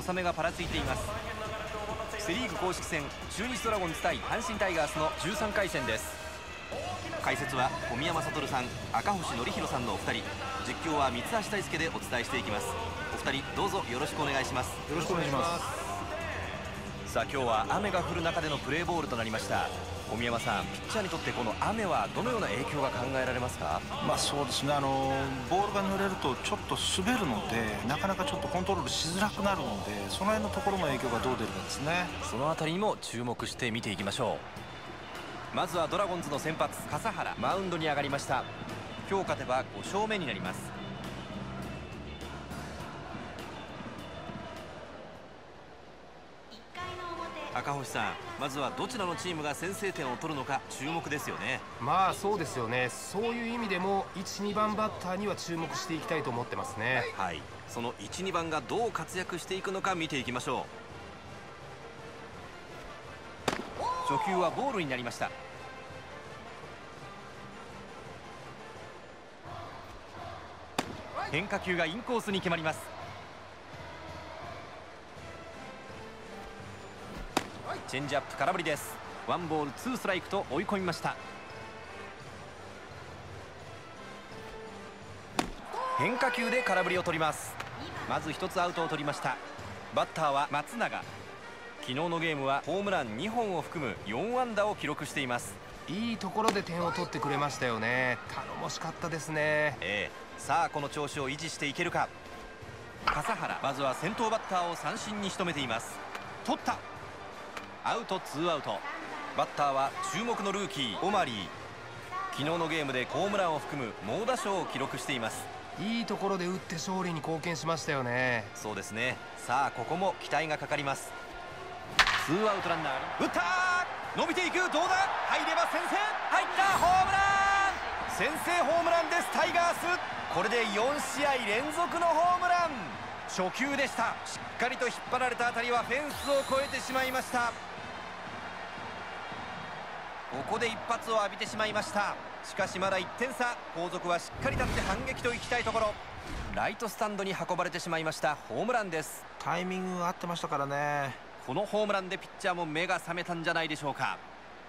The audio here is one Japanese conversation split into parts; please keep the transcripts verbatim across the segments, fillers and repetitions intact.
小雨がパラついています。セ・リーグ公式戦、中日ドラゴンズ対阪神タイガースのじゅうさんかい戦です。解説は小宮山悟さん、赤星憲広さんのお二人、実況は三橋大輔でお伝えしていきます。お二人どうぞよろしくお願いします。 よろしくお願いします。 さあ、今日は雨が降る中でのプレーボールとなりました。小宮山さん、ピッチャーにとってこの雨はどのような影響が考えられますか？ まあそうですね、あのボールが濡れるとちょっと滑るので、なかなかちょっとコントロールしづらくなるので、その辺のところの影響がどう出るかですね。 そのあたりにも注目して見ていきましょう。まずはドラゴンズの先発笠原、マウンドに上がりました。今日勝てばご勝目になります。赤星さん、まずはどちらのチームが先制点を取るのか注目ですよね。 まあそうですよね。そういう意味でもいち、にばんバッターには注目していきたいと思ってますね。 はい、そのいち、にばんがどう活躍していくのか見ていきましょう。初球はボールになりました。変化球がインコースに決まります。チェンジアップ空振りです。ワンボールツーストライクと追い込みました。変化球で空振りを取ります。まず一つアウトを取りました。バッターは松永。昨日のゲームはホームランにほんを含むよんあんだを記録しています。 いいところで点を取ってくれましたよね。頼もしかったですね。 ええ、さあこの調子を維持していけるか。笠原、まずは先頭バッターを三振に仕留めています。取った。アウトツーアウト。バッターは注目のルーキーオマリー。昨日のゲームでホームランを含む猛打賞を記録しています。 いいところで打って勝利に貢献しましたよね。 そうですね。さあここも期待がかかります。ツーアウトランナー、打ったー、伸びていく、どうだ、入れば先制、入った、ホームラン、先制ホームランです、タイガース。これでよんしあい連続のホームラン。初球でした。しっかりと引っ張られた当たりはフェンスを越えてしまいました。ここで一発を浴びてしまいました。しかしまだいってんさ。後続はしっかり立って反撃といきたいところ。ライトスタンドに運ばれてしまいました。ホームランです。 タイミングが合ってましたからね。 このホームランでピッチャーも目が覚めたんじゃないでしょうか。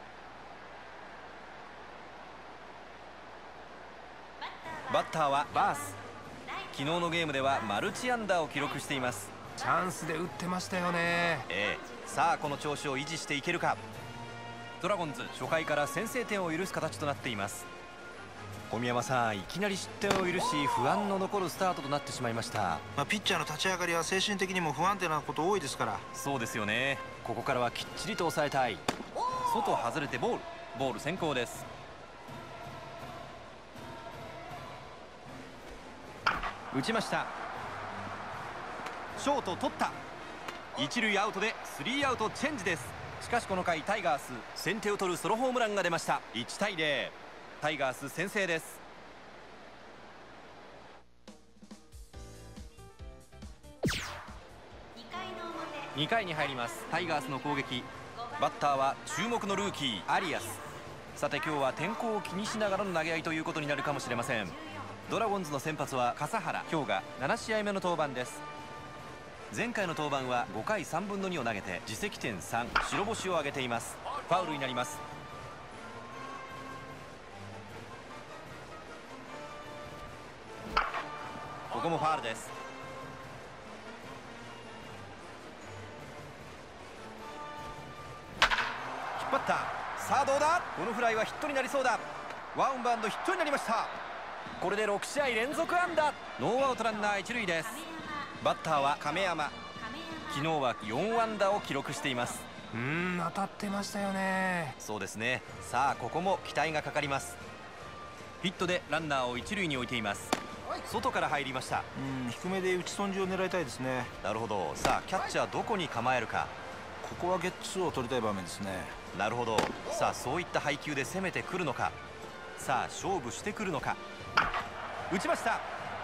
バッターはバース。昨日のゲームではマルチ安打を記録しています。 チャンスで打ってましたよね。 ええ、さあこの調子を維持していけるか。ドラゴンズ、初回から先制点を許す形となっています。小宮山さん、いきなり失点を許し不安の残るスタートとなってしまいました。 まあ、ピッチャーの立ち上がりは精神的にも不安定なこと多いですから。 そうですよね。ここからはきっちりと抑えたい。外外れてボール、ボール先行です。打ちました。ショート取った。一塁アウトでスリーアウトチェンジです。しかしこの回タイガース、先手を取るソロホームランが出ました。いちたいゼロ、タイガース先制です。にかいに入ります。タイガースの攻撃。バッターは注目のルーキーアリアス。さて今日は天候を気にしながらの投げ合いということになるかもしれません。ドラゴンズの先発は笠原。今日がななしあいめの登板です。前回の登板はごかいさんぶんのにを投げて自責点さん、白星を挙げています。ファウルになります。ここもファウルです。引っ張った。さあどうだ、このフライはヒットになりそうだ。ワンバウンドヒットになりました。これでろくしあい連続安打。ノーアウトランナー一塁です。バッターは亀山。昨日はよんあんだを記録しています。 うーん、当たってましたよね。 そうですね。さあここも期待がかかります。ヒットでランナーを一塁に置いています。外から入りました。 うん、低めで打ち損じを狙いたいですね。 なるほど。さあキャッチャーどこに構えるか。 ここはゲッツーを取りたい場面ですね。 なるほど。さあそういった配球で攻めてくるのか。さあ勝負してくるのか。打ちました。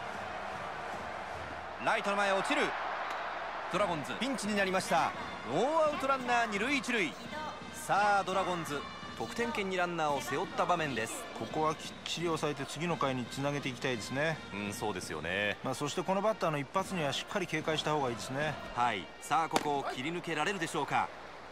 ライトの前落ちる。ドラゴンズピンチになりました。ノーアウトランナー二塁一塁。さあドラゴンズ得点圏にランナーを背負った場面です。 ここはきっちり抑えて次の回につなげていきたいですね。 うん、そうですよね。 まあそしてこのバッターの一発にはしっかり警戒した方がいいですね。 はい、さあここを切り抜けられるでしょうか。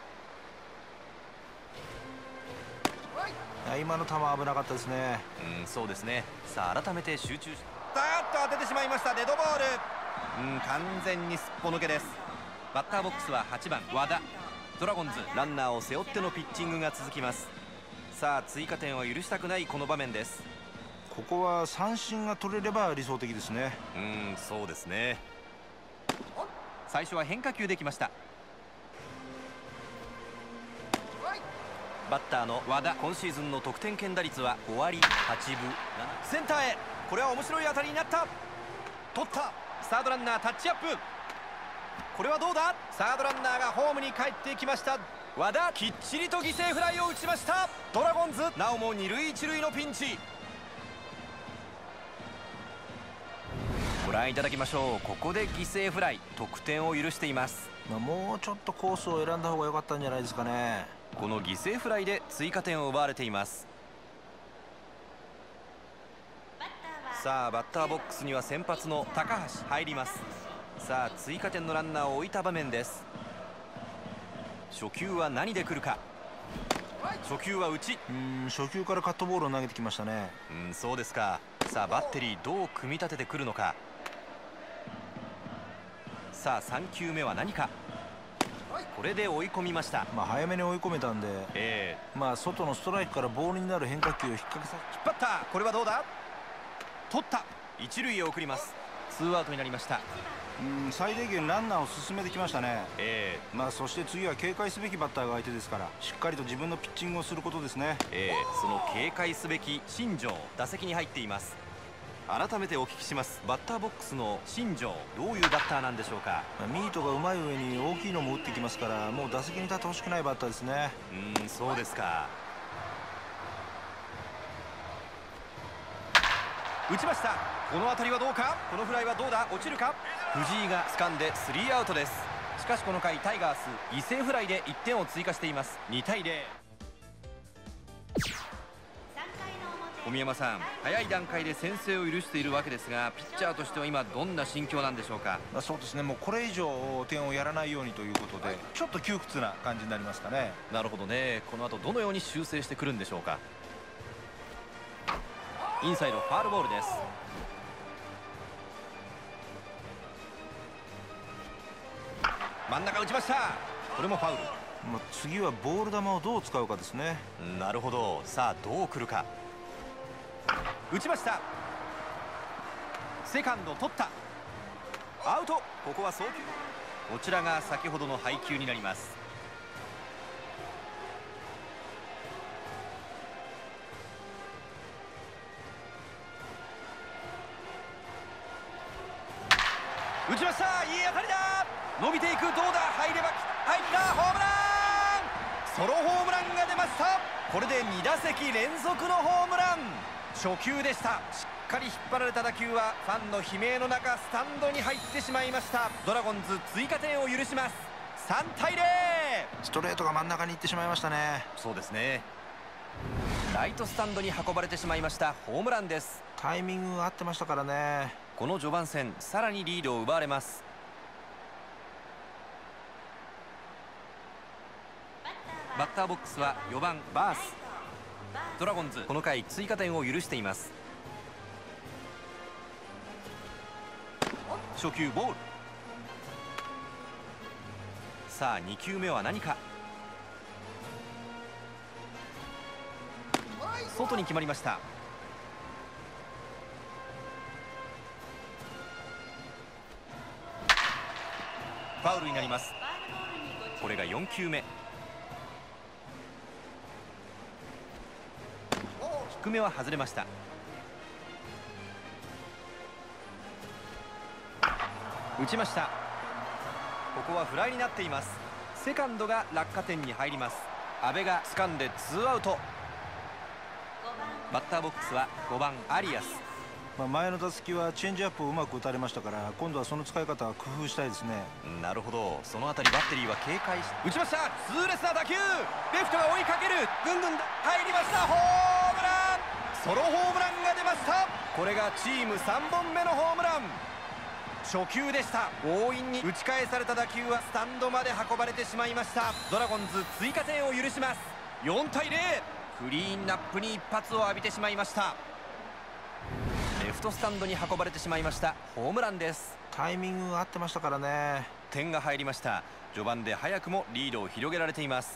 今の球は危なかったですね。 うん、そうですね。さあ改めて集中し、さーっと当ててしまいました。デッドボール。うん、完全にすっぽ抜けです。バッターボックスははちばん和田。ドラゴンズランナーを背負ってのピッチングが続きます。さあ追加点を許したくないこの場面です。 ここは三振が取れれば理想的ですね。 うん、そうですね。最初は変化球できました。バッターの和田、今シーズンの得点圏打率はごわりはちぶ。センターへ、これは面白い当たりになった。取った。サードランナータッチアップ。これはどうだ。サードランナーがホームに帰ってきました。和田、きっちりと犠牲フライを打ちました。ドラゴンズなおも二塁一塁のピンチ。ご覧いただきましょう。ここで犠牲フライ、得点を許しています。 まあもうちょっとコースを選んだ方が良かったんじゃないですかね。 この犠牲フライで追加点を奪われています。さあバッターボックスには先発の高橋入ります。さあ追加点のランナーを置いた場面です。初球は何で来るか。初球は内。 うん初球からカットボールを投げてきましたね。 うんそうですか。さあバッテリーどう組み立ててくるのか。さあさんきゅうめは何か。これで追い込みました。 まあ早めに追い込めたんで、 えー、まあ外のストライクからボールになる変化球を引っ掛けさ引っ張った。これはどうだ。取った。一塁へ送ります。ツーアウトになりました。 うん最低限ランナーを進めてきましたね。 えー、まあそして次は警戒すべきバッターが相手ですから、しっかりと自分のピッチングをすることですね。 えー、その警戒すべき新庄、打席に入っています。改めてお聞きします。バッターボックスの新庄、どういうバッターなんでしょうか。 ミートがうまい上に大きいのも打ってきますから、もう打席に立ってほしくないバッターですね。 うんそうですか。打ちました。この当たりはどうか。このフライはどうだ。落ちるか。藤井が掴んでスリーアウトです。しかしこの回タイガース犠牲フライでいってんを追加しています。にたいぜろ。小宮山さん、早い段階で先制を許しているわけですが、ピッチャーとしては今どんな心境なんでしょうか。 まあそうですね、もうこれ以上点をやらないようにということで、ちょっと窮屈な感じになりますかね。 なるほどね。この後どのように修正してくるんでしょうか。インサイドファウルボールです。真ん中打ちました。これもファウル。 まあ次はボール球をどう使うかですね。 なるほど。さあどう来るか。打ちました。セカンド取った。アウト。ここは送球。こちらが先ほどの配球になります。打ちました。いい当たりだ。伸びていく。どうだ。入れば入った。ホームラン。ソロホームランが出ました。これでにだせき連続のホームラン。初球でした。しっかり引っ張られた打球はファンの悲鳴の中スタンドに入ってしまいました。ドラゴンズ追加点を許します。さんたいぜろ。 ストレートが真ん中に行ってしまいましたね。 そうですね。ライトスタンドに運ばれてしまいました。ホームランです。 タイミングが合ってましたからね。 この序盤戦さらにリードを奪われます。バッターボックスはよばんバース。ドラゴンズこの回追加点を許しています。初球ボール。さあにきゅうめは何か。外に決まりました。ファウルになります。これがよんきゅうめ。低めは外れました。打ちました。ここはフライになっています。セカンドが落下点に入ります。阿部が掴んでツーアウト。バッターボックスはごばんアリアス。 まあ、前の打席はチェンジアップをうまく打たれましたから、今度はその使い方は工夫したいですね。 なるほど、そのあたりバッテリーは警戒し打ちました。痛烈な打球、レフトが追いかける、ぐんぐん入りました。ホームラン、ソロホームランが出ました。これがチームさんぼんめのホームラン。初球でした。強引に打ち返された打球はスタンドまで運ばれてしまいました。ドラゴンズ追加点を許します。よんたいゼロ。クリーンナップに一発を浴びてしまいました。レフトスタンドに運ばれてしまいました。ホームランです。 タイミングが合ってましたからね。 点が入りました。序盤で早くもリードを広げられています。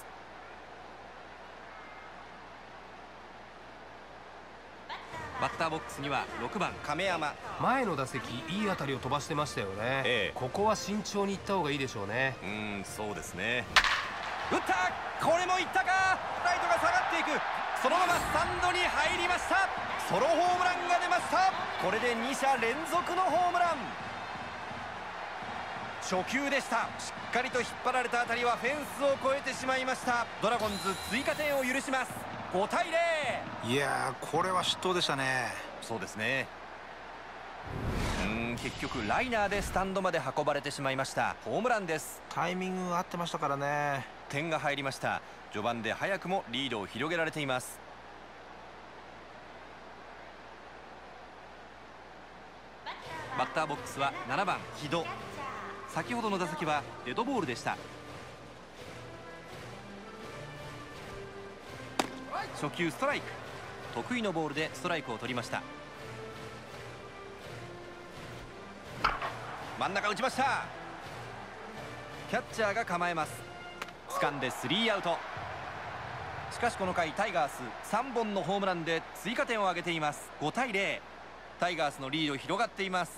バッターボックスにはろくばん亀山。 前の打席いい当たりを飛ばしてましたよね、ええ、ここは慎重にいった方がいいでしょうね。 うーん、そうですね。打った、これもいったか。ライトが下がっていく、そのままスタンドに入りました。ソロホームランが出ました。これでに者連続のホームラン。初球でした。しっかりと引っ張られた当たりはフェンスを越えてしまいました。ドラゴンズ追加点を許します。ごたいゼロ。 いやー、これは失投でしたね。 そうですね。うーん、結局ライナーでスタンドまで運ばれてしまいました。ホームランです。 タイミングが合ってましたからね。 点が入りました。序盤で早くもリードを広げられています。バッターボックスはななばん木戸。先ほどの打席はデッドボールでした。初球ストライク、得意のボールでストライクを取りました。真ん中打ちました。キャッチャーが構えます。掴んでスリーアウト。しかしこの回タイガースさんぼんのホームランで追加点を挙げています。ごたいゼロ。タイガースのリード広がっています。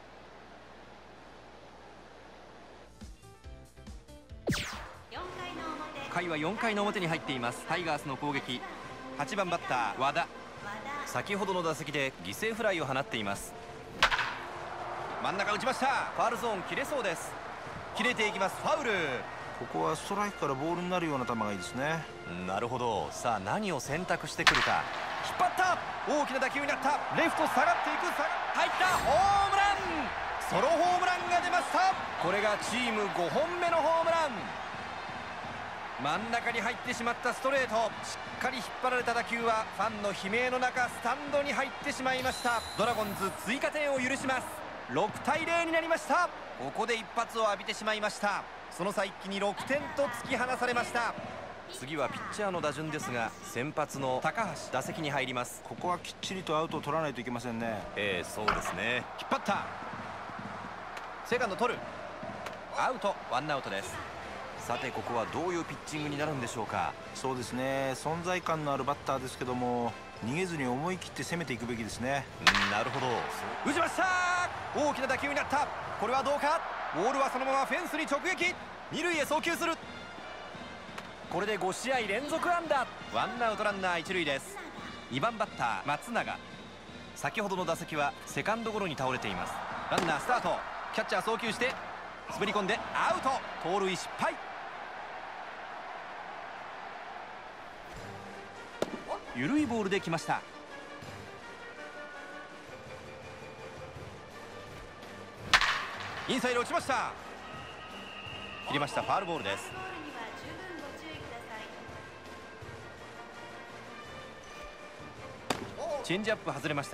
回はよんかいの表に入っています。タイガースの攻撃、はちばんバッター和田。先ほどの打席で犠牲フライを放っています。真ん中打ちました。ファウルゾーン切れそうです。切れていきます。ファウル。 ここはストライクからボールになるような球がいいですね。 なるほど。さあ何を選択してくるか。引っ張った、大きな打球になった。レフト下がっていく、下が入った。ホームラン、ソロホームランが出ました。これがチームごほんめのホームラン。真ん中に入ってしまったストレート、しっかり引っ張られた打球はファンの悲鳴の中スタンドに入ってしまいました。ドラゴンズ追加点を許します。ろくたいゼロになりました。ここで一発を浴びてしまいました。その差一気にろくてんと突き放されました。次はピッチャーの打順ですが、先発の高橋打席に入ります。 ここはきっちりとアウトを取らないといけませんね。 ええ、そうですね。引っ張った、セカンド取る、アウト、ワンアウトです。さてここはどういうピッチングになるんでしょうか。 そうですね、存在感のあるバッターですけども、逃げずに思い切って攻めていくべきですね。 うん、なるほど。打ちました。大きな打球になった。これはどうか。ボールはそのままフェンスに直撃。二塁へ送球する。これでごしあい連続安打。ワンアウトランナー一塁です。にばんバッター松永。先ほどの打席はセカンドゴロに倒れています。ランナースタート、キャッチャー送球して滑り込んでアウト、盗塁失敗。緩いボールで来ました。インサイド落ちました。切りました。ファウルボールです。チェンジアップ外れました。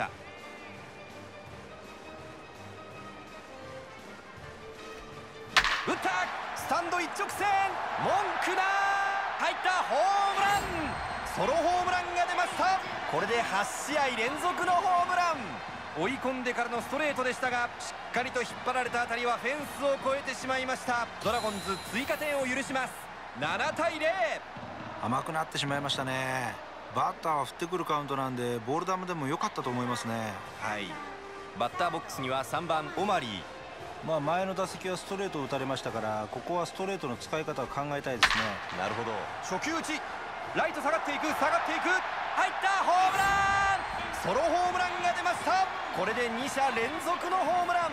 打った、スタンド一直線、文句な入った。ホームラン、ソロホームランが出ました。これではちしあい連続のホームラン。追い込んでからのストレートでしたが、しっかりと引っ張られた当たりはフェンスを越えてしまいました。ドラゴンズ追加点を許します。ななたいゼロ。 甘くなってしまいましたね。バッターは振ってくるカウントなんで、ボール球でも良かったと思いますね。 はい。バッターボックスにはさんばんオマリー。 まあ前の打席はストレートを打たれましたから、ここはストレートの使い方を考えたいですね。 なるほど。初球打ち、ライト下がっていく、下がっていく、入った。ホームラン、ソロホームランが出ました。これでに者連続のホームラン。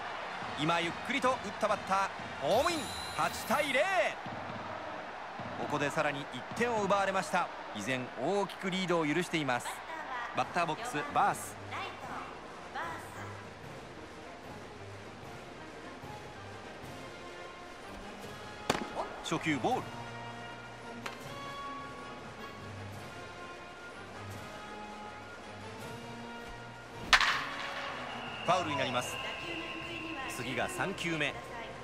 今ゆっくりと打ったバッターホームイン。はちたいゼロ。ここでさらにいってんを奪われました。依然大きくリードを許しています。バッターボックスバース。初球ボール。ファウルになります。次がさん球目。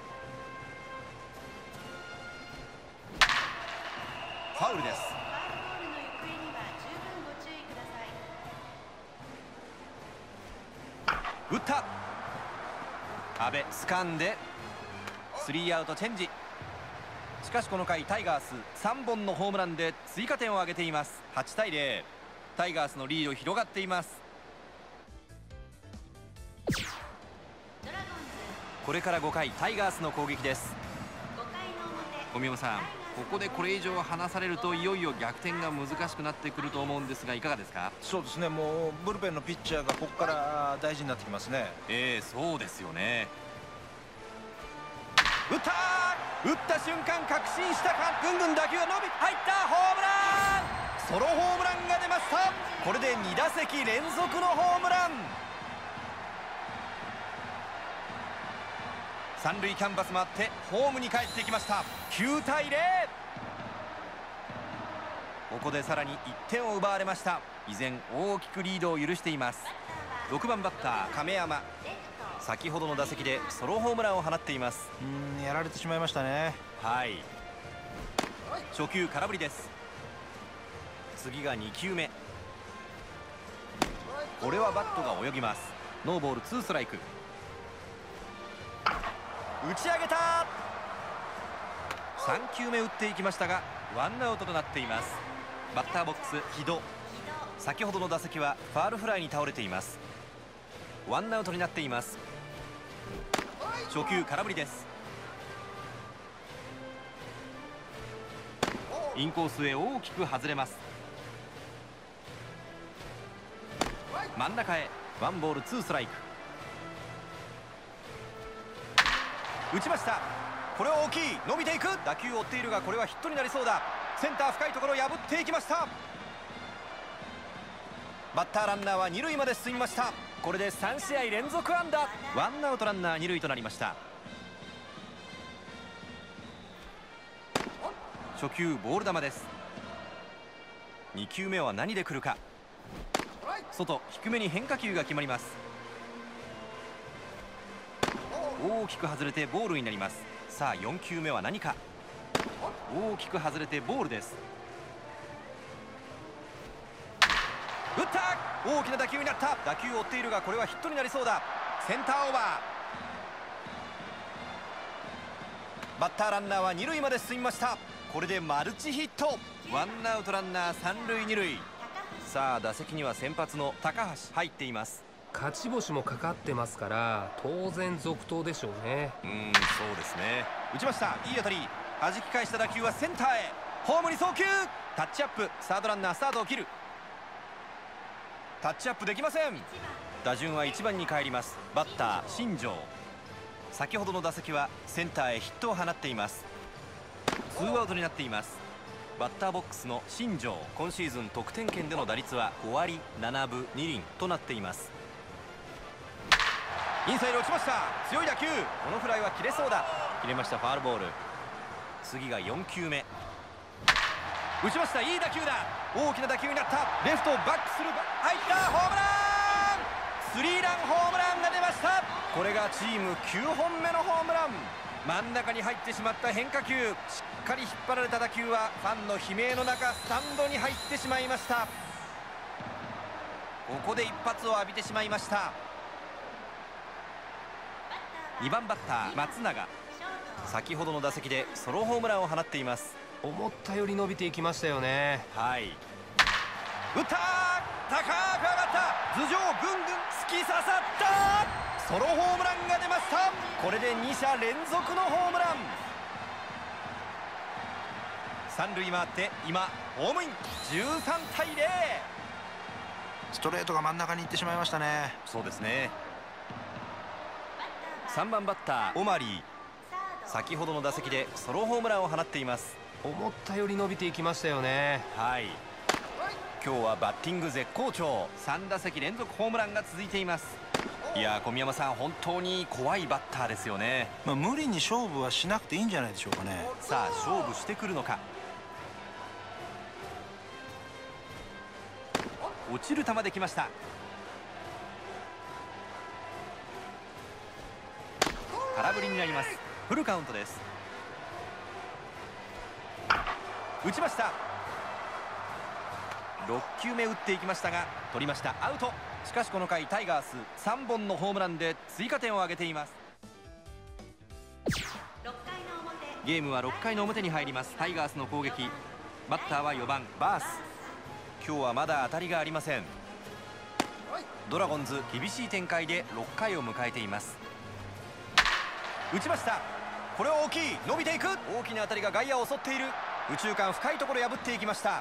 ファウルです。打った。阿部掴んでスリーアウトチェンジ。しかしこの回タイガースさんぼんのホームランで追加点を挙げています。はちたいゼロ。タイガースのリード広がっています。これからごかいタイガースの攻撃です。小宮山さん、ここでこれ以上離されるといよいよ逆転が難しくなってくると思うんですが、いかがですか？ そうですね、もうブルペンのピッチャーがここから大事になってきますね。 ええ、そうですよね。打ったー、打った瞬間確信したか。ぐんぐん打球が伸び入った。ホームラン、ソロホームランが出ました。これでに打席連続のホームラン。三塁キャンバス回ってホームに帰ってきました。きゅうたいゼロ。ここでさらにいってんを奪われました。依然大きくリードを許しています。ろくばんバッター亀山。先ほどの打席でソロホームランを放っています。 うん、やられてしまいましたね。 はい、初球空振りです。次がに球目。これはバットが泳ぎます。ノーボールツーストライク。打ち上げた。さん球目打っていきましたがワンアウトとなっています。バッターボックス木戸。先ほどの打席はファールフライに倒れています。ワンアウトになっています。初球空振りです。インコースへ大きく外れます。真ん中へワンボールツーストライク。打ちました。これは大きい。伸びていく。打球を追っているがこれはヒットになりそうだ。センター深いところを破っていきました。バッターランナーはに塁まで進みました。これでさん試合連続安打。ワンアウトランナーに塁となりました。初球ボール球です。に球目は何で来るか。外低めに変化球が決まります。大きく外れてボールになります。さあよん球目は何か。大きく外れてボールです。打った。大きな打球になった。打球を追っているがこれはヒットになりそうだ。センターオーバー。バッターランナーはに塁まで進みました。これでマルチヒット。ワンアウトランナーさん塁に塁。さあ打席には先発の高橋入っています。 勝ち星もかかってますから当然続投でしょうね。 うん、そうですね。打ちました。いい当たり。弾き返した打球はセンターへ。ホームに送球。タッチアップ。サードランナースタートを切る。タッチアップできません。打順はいちばんに帰ります。バッター新庄。先ほどの打席はセンターへヒットを放っています。ツーアウトになっています。バッターボックスの新庄。今シーズン得点圏での打率はごわりななぶにりんとなっています。インサイド打ちました。強い打球。このフライは切れそうだ。切れました。ファウルボール。次がよん球目。打ちました。いい打球だ。大きな打球になった。レフトをバックする。入った。ホームラン。スリーランホームランが出ました。これがチームきゅうほんめのホームラン。真ん中に入ってしまった変化球。しっかり引っ張られた打球はファンの悲鳴の中スタンドに入ってしまいました。ここで一発を浴びてしまいました。にばんバッター松永。先ほどの打席でソロホームランを放っています。 思ったより伸びていきましたよね。 はい。打った。高く上がった。頭上ぐんぐん突き刺さった。ソロホームランが出ました。これでに者連続のホームラン。三塁回って今ホームイン。じゅうさんたいゼロ。 ストレートが真ん中に行ってしまいましたね。 そうですね。さんばんバッターオマリー。先ほどの打席でソロホームランを放っています。 思ったより伸びていきましたよね。 はい、今日はバッティング絶好調。さん打席連続ホームランが続いています。いやー、小宮山さん、本当に怖いバッターですよね。 まあ、無理に勝負はしなくていいんじゃないでしょうかね。 さあ勝負してくるのか。落ちる球できました。空振りになります。フルカウントです。打ちました。ろっきゅうめ打っていきましたが取りました。アウト。しかしこの回タイガースさんぼんのホームランで追加点を挙げています。ゲームはろっかいの表に入ります。タイガースの攻撃。バッターはよばんバース。今日はまだ当たりがありません。ドラゴンズ厳しい展開でろっかいを迎えています。打ちました。これは大きい。伸びていく。大きな当たりが外野を襲っている。右中間深いところ破っていきました。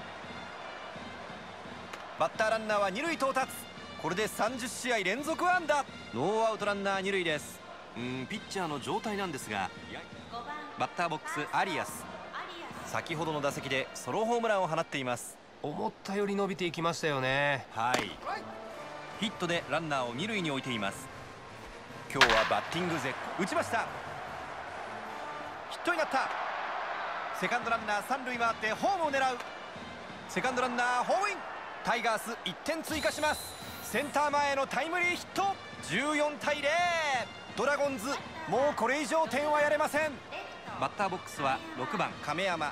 バッターランナーは二塁到達。これでさんじゅっしあい連続安打。ノーアウトランナー二塁です。うーんピッチャーの状態なんですが、バッターボックスアリアス。先ほどの打席でソロホームランを放っています。 思ったより伸びていきましたよね。 はい、ヒットでランナーを二塁に置いています。今日はバッティング絶好。打ちました。ヒットになった。セカンドランナー三塁回ってホームを狙う。セカンドランナーホームイン。タイガースいってん追加します。センター前へのタイムリーヒット。じゅうよんたいゼロ。ドラゴンズもうこれ以上点はやれません。バッターボックスはろくばん亀山。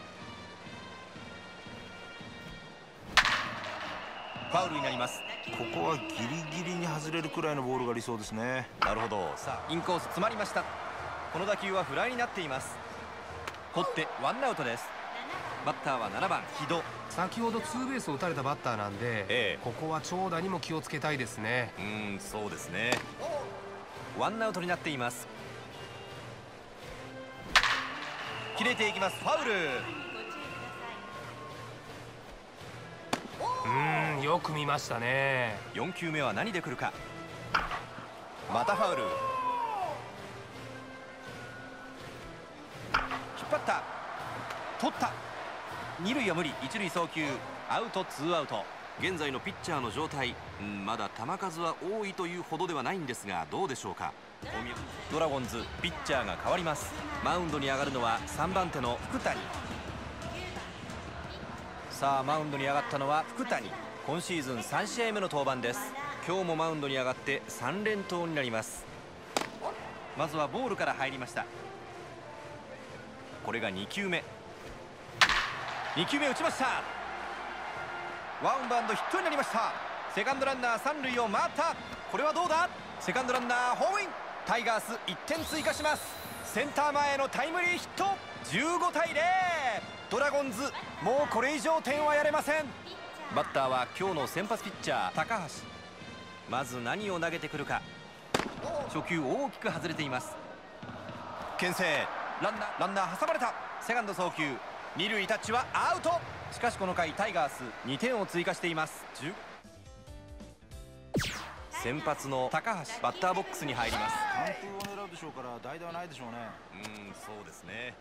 ファウルになります。 ここはギリギリに外れるくらいのボールが理想ですね。 なるほど。さあインコース詰まりました。この打球はフライになっています。掘ってワンアウトです。バッターはななばん木戸。 先ほどツーベースを打たれたバッターなんで、ええ、ここは長打にも気をつけたいですね。 うーんそうですね。ワンアウトになっています。切れていきます。ファウル。 うーんよく見ましたね。 よんきゅうめは何で来るか。またファウル。引っ張った。取った。二塁は無理。一塁送球。アウト。ツーアウト。現在のピッチャーの状態、うん、まだ球数は多いというほどではないんですが、どうでしょうか。ドラゴンズピッチャーが変わります。マウンドに上がるのはさんばんての福谷。さあマウンドに上がったのは福谷。今シーズンさんしあいめの登板です。今日もマウンドに上がってさんれんとうになります。まずはボールから入りました。これがにきゅうめ。にきゅうめ打ちました。ワンバウンドヒットになりました。セカンドランナー三塁を回った。これはどうだ。セカンドランナーホームイン。タイガースいってん追加します。センター前へのタイムリーヒット。じゅうごたいゼロ。ドラゴンズもうこれ以上点はやれません。バッターは今日の先発ピッチャー高橋。まず何を投げてくるか。初球大きく外れています。牽制。ランナーランナー挟まれた。セカンド送球。二塁タッチはアウト。しかしこの回タイガースにてんを追加しています。先発の高橋バッターボックスに入ります。 完封を狙うでしょうから代打はないでしょうね。 うーんそうですね。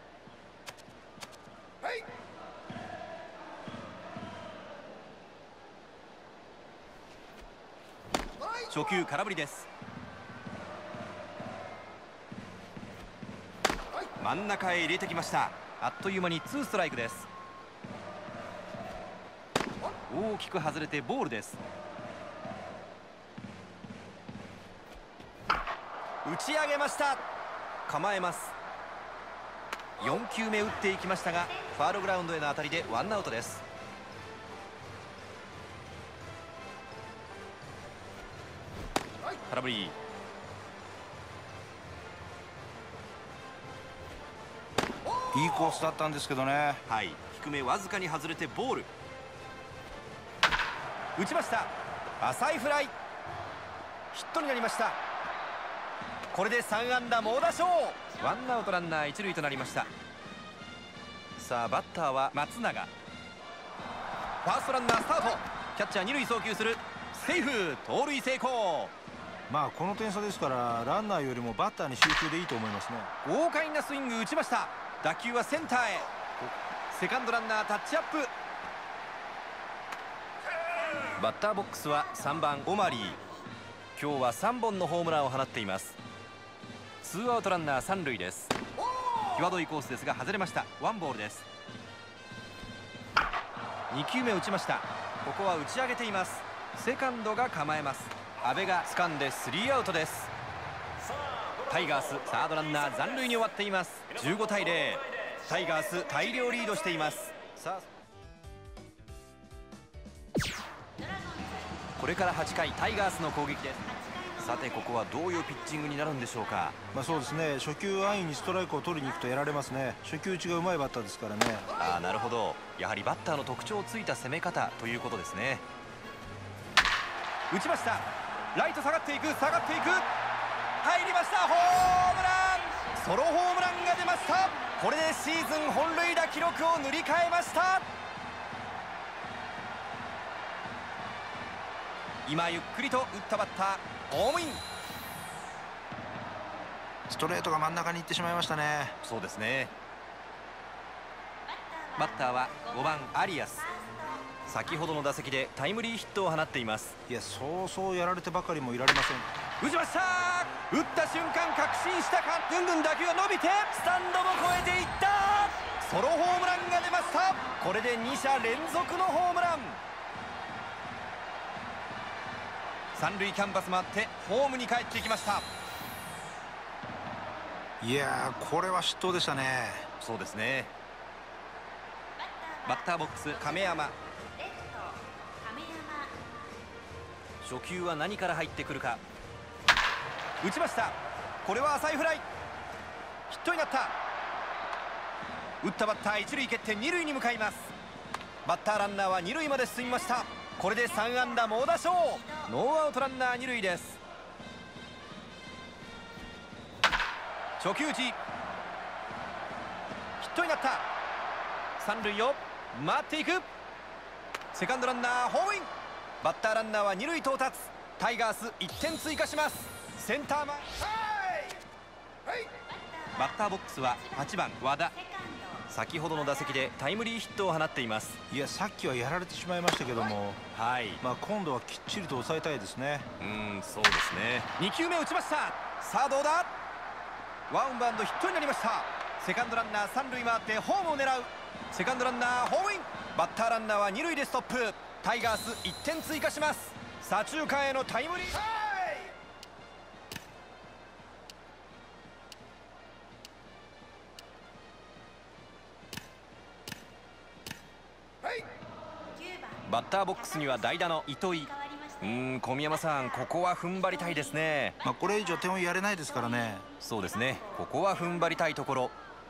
初球空振りです。真ん中へ入れてきました。あっという間にツーストライクです。大きく外れてボールです。打ち上げました。構えます。よんきゅうめ打っていきましたがファウルグラウンドへの当たりでワンアウトです。空振り。 いいコースだったんですけどね。 はい、低めわずかに外れてボール。打ちました。浅いフライ。ヒットになりました。これでさんあんだ猛打賞。ワンアウトランナー一塁となりました。さあバッターは松永。ファーストランナースタート。キャッチャー二塁送球する。セーフ。盗塁成功。 まあこの点差ですからランナーよりもバッターに集中でいいと思いますね。 豪快なスイング打ちました。打球はセンターへ。 セカンドランナータッチアップ。バッターボックスはさんばんオマリー。今日はさんぼんのホームランを放っています。ツーアウトランナーさん塁です。際どいコースですが外れました。ワンボールです。にきゅうめ打ちました。ここは打ち上げています。セカンドが構えます。阿部が掴んでスリーアウトです。タイガースサードランナー残塁に終わっています。じゅうごたいぜろ。タイガース大量リードしています。さあこれからはちかいタイガースの攻撃です。さてここはどういうピッチングになるんでしょうか。 まあそうですね、初球安易にストライクを取りに行くとやられますね。初球打ちがうまいバッターですからね。 ああなるほど、やはりバッターの特徴をついた攻め方ということですね。打ちました。ライト下がっていく、下がっていく、入りました。ホームラン、ソロホームランが出ました。これでシーズン本塁打記録を塗り替えました。今ゆっくりと打ったバッターホームイン。 ストレートが真ん中に行ってしまいましたね。 そうですね。バッターはごばんアリアス。先ほどの打席でタイムリーヒットを放っています。 いやそうそうやられてばかりもいられません。 打ちました。打った瞬間確信したか。ぐんぐん打球が伸びてスタンドも越えていった。ソロホームランが出ました。これでにしゃ連続のホームラン。三塁キャンバス回ってホームに帰ってきました。 いやーこれは失投でしたね。 そうですね。バッターボックス亀山。初球は何から入ってくるか。打ちました。これは浅いフライ。ヒットになった。打ったバッター一塁蹴って二塁に向かいます。バッターランナーは二塁まで進みました。これでさん安打猛打賞。ノーアウトランナー二塁です。初球打ちヒットになった。三塁を回っていく。セカンドランナーホームイン。バッターランナーは二塁到達。タイガースいってん追加します。センター前。バッターボックスははちばん和田。先ほどの打席でタイムリーヒットを放っています。 いやさっきはやられてしまいましたけども、 はい、 まあ今度はきっちりと抑えたいですね。 うーんそうですね。にきゅうめ打ちました。さあどうだ。ワンバウンドヒットになりました。セカンドランナー三塁回ってホームを狙う。セカンドランナーホームイン。バッターランナーは二塁でストップ。タイガースいってん追加します。左中間へのタイムリー。バッターボックスには代打の糸井。うーん小宮山さん、ここは踏ん張りたいですね。 まあこれ以上点をやれないですからね。 そうですね、ここは踏ん張りたいところ。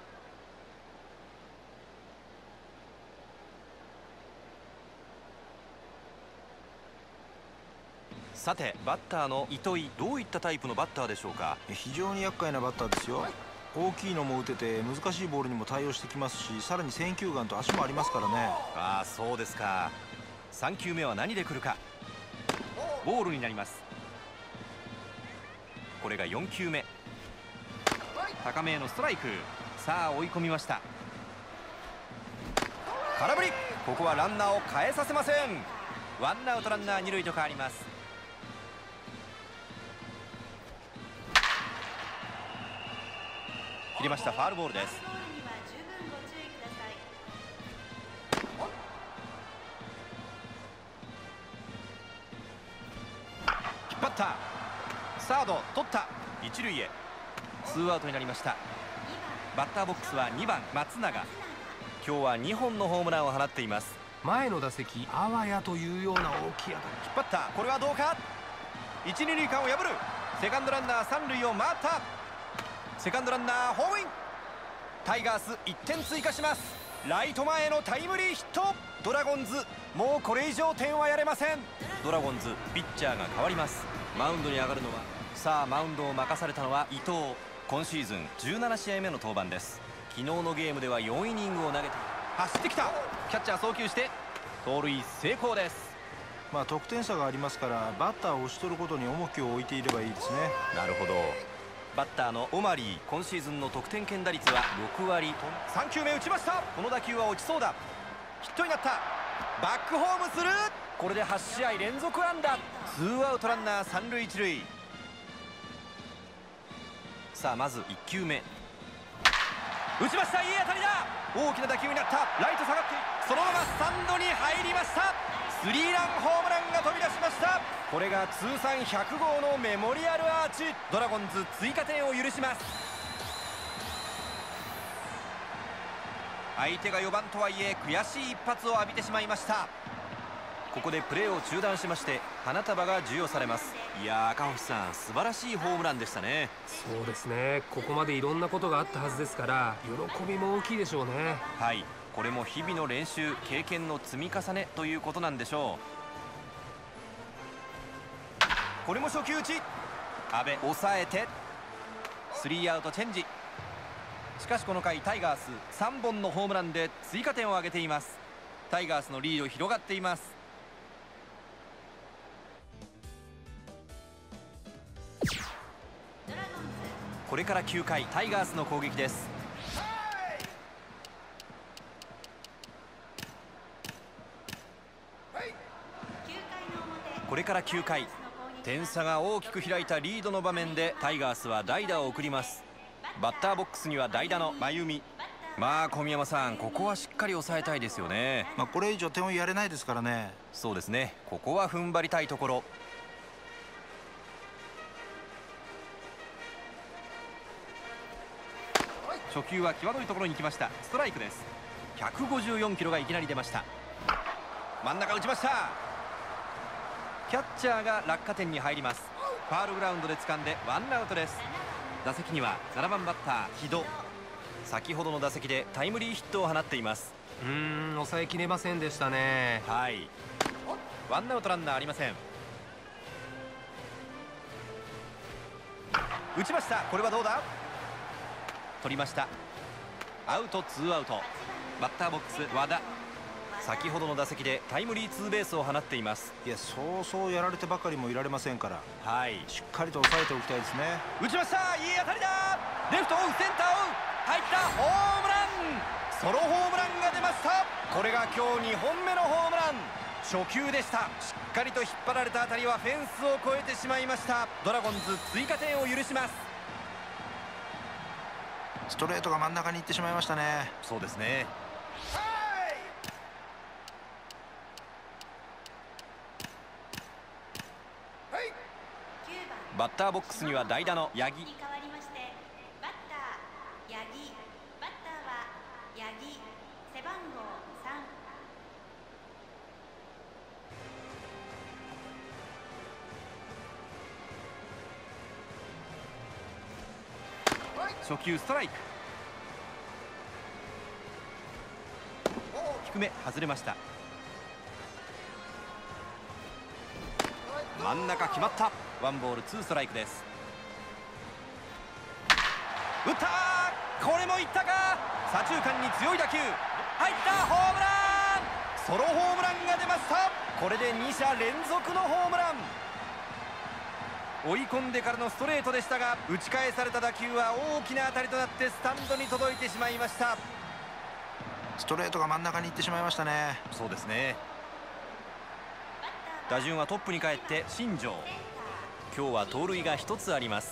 さてバッターの糸井、どういったタイプのバッターでしょうか。 非常に厄介なバッターですよ。大きいのも打てて難しいボールにも対応してきますし、さらに選球眼と足もありますからね。 ああそうですか。さんきゅうめは何で来るか。ボールになります。これがよんきゅうめ。高めへのストライク。さあ追い込みました。空振り。ここはランナーを変えさせません。ワンアウトランナー二塁と変わります。切りました。ファウルボールです。引っ張った。サード取った。一塁へ。ツーアウトになりました。バッターボックスはにばん松永。今日はにほんのホームランを放っています。 前の打席あわやというような大きい当たり。 引っ張った。これはどうか。一二塁間を破る。セカンドランナー三塁を回った。セカンドランナーホームイン。タイガースいってん追加します。ライト前へのタイムリーヒット。ドラゴンズもうこれ以上点はやれません。ドラゴンズピッチャーが変わります。マウンドに上がるのは、さあマウンドを任されたのは伊藤。今シーズンじゅうななしあいめの登板です。昨日のゲームではよんイニングを投げて走ってきた。キャッチャー送球して盗塁成功です。 まあ得点差がありますから、バッターを打ち取ることに重きを置いていればいいですね。 なるほど。 バッターのオマリー、今シーズンの得点圏打率はろくわり。さんきゅうめ打ちました。この打球は落ちそうだ。ヒットになった。バックホームする。これではち試合連続安打。ツーアウトランナー三塁一塁。さあまずいっきゅうめ打ちました。いい当たりだ。大きな打球になった。ライト下がってそのままスタンドに入りました。スリーランホームランが飛び出しました。これが通算ひゃくごうのメモリアルアーチ。ドラゴンズ追加点を許します。相手がよばんとはいえ悔しい一発を浴びてしまいました。ここでプレーを中断しまして花束が授与されます。いやー赤星さん、素晴らしいホームランでしたね。 そうですね、ここまでいろんなことがあったはずですから喜びも大きいでしょうね。 はい、これも日々の練習経験の積み重ねということなんでしょう。これも初球打ち。阿部抑えてスリーアウトチェンジ。しかしこの回タイガースさんぼんのホームランで追加点を挙げています。タイガースのリード広がっています。これからきゅうかいタイガースの攻撃です。これからきゅうかい点差が大きく開いたリードの場面でタイガースは代打を送ります。バッターボックスには代打の真由美。まあ小宮山さん、ここはしっかり抑えたいですよね。 まあこれ以上点をやれないですからね。 そうですね、ここは踏ん張りたいところ。初球は際どいところに来ました。ストライクです。ひゃくごじゅうよんキロがいきなり出ました。真ん中打ちました。キャッチャーが落下点に入ります。ファウルグラウンドで掴んでワンアウトです。打席にはななばんバッター木戸。先ほどの打席でタイムリーヒットを放っています。 うーん抑えきれませんでしたね。 はい、ワンアウトランナーありません。打ちました。これはどうだ。取りました。アウトツーアウト。バッターボックス和田。先ほどの打席でタイムリーツーベースを放っています。 いやそうそうやられてばかりもいられませんから、 はい、 しっかりと抑えておきたいですね。 打ちました。いい当たりだ。レフト追う、センター追う、入った。ホームラン。ソロホームランが出ました。これが今日にほんめのホームラン。初球でした。しっかりと引っ張られた当たりはフェンスを越えてしまいました。ドラゴンズ追加点を許します。 ストレートが真ん中に行ってしまいましたね。 そうですね。バッターボックスには代打の八木。初球ストライク。低め外れました。真ん中決まった。ワンボールツーストライクです。打ったー。これもいったか。左中間に強い打球入った。ホームラン。ソロホームランが出ました。これでに者連続のホームラン。追い込んでからのストレートでしたが打ち返された打球は大きな当たりとなってスタンドに届いてしまいました。 ストレートが真ん中に行ってしまいましたね。 そうですね。打順はトップに帰って新庄。今日は盗塁がひとつあります。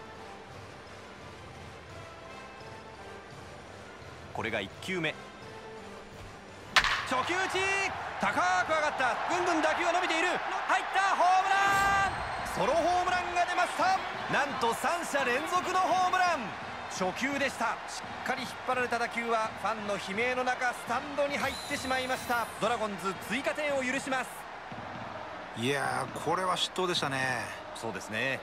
これがいっきゅうめ。初球打ち。高く上がった。ぐんぐん打球が伸びている。入った。ホームラン。ソロホームランが出ました。なんとさん者連続のホームラン。初球でした。しっかり引っ張られた打球はファンの悲鳴の中スタンドに入ってしまいました。ドラゴンズ追加点を許します。 いやーこれは失投でしたね。 そうですね。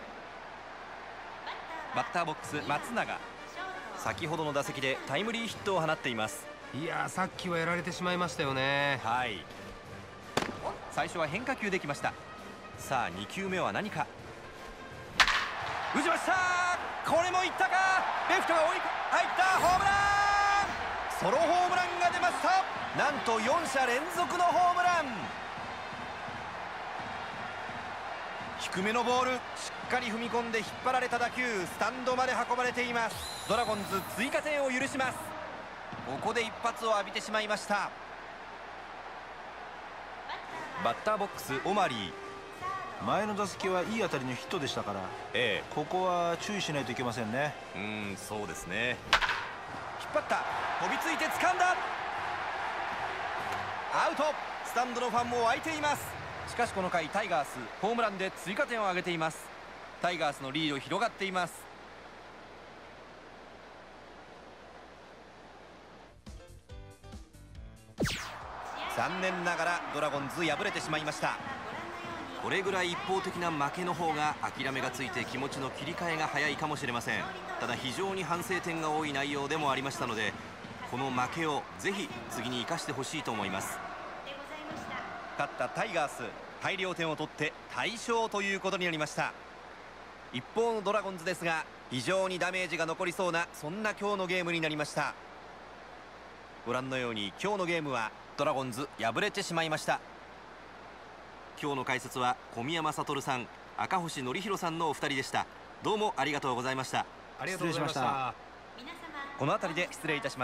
バッターボックス松永。先ほどの打席でタイムリーヒットを放っています。 いやーさっきはやられてしまいましたよね。 はい、最初は変化球できました。さあにきゅうめは何か。打ちました。これもいったか。レフトが追い入った。ホームラン。ソロホームランが出ました。なんとよん者連続のホームラン。低めのボールしっかり踏み込んで引っ張られた打球、スタンドまで運ばれています。ドラゴンズ追加点を許します。ここで一発を浴びてしまいました。バッターボックスオマリー。 前の打席はいい当たりのヒットでしたから、 ええ、 ここは注意しないといけませんね。 うん、そうですね。引っ張った、飛びついて掴んだ、アウト。スタンドのファンも沸いています。しかしこの回タイガースホームランで追加点を挙げています。タイガースのリード広がっています。残念ながらドラゴンズ敗れてしまいました。これぐらい一方的な負けの方が諦めがついて気持ちの切り替えが早いかもしれません。ただ非常に反省点が多い内容でもありましたので、この負けをぜひ次に生かしてほしいと思います。勝ったタイガース、大量点を取って大勝ということになりました。一方のドラゴンズですが、非常にダメージが残りそうなそんな今日のゲームになりました。ご覧のように今日のゲームはドラゴンズ敗れてしまいました。今日の解説は小宮山悟さん、赤星則弘さんのお二人でした。どうもありがとうございました。 ありがとうございました。 この辺りで失礼いたします。